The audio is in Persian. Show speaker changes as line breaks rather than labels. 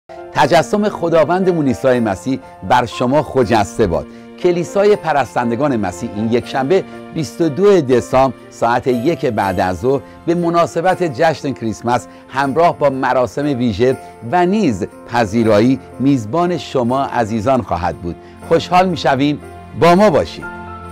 تجسم خداوندمون عیسی مسیح بر شما خجسته باد. کلیسای پرستندگان مسیح این یکشنبه 22 دسامبر ساعت 1 بعد از ظهر به مناسبت جشن کریسمس همراه با مراسم ویژه و نیز پذیرایی میزبان شما عزیزان خواهد بود. خوشحال میشویم با ما باشید.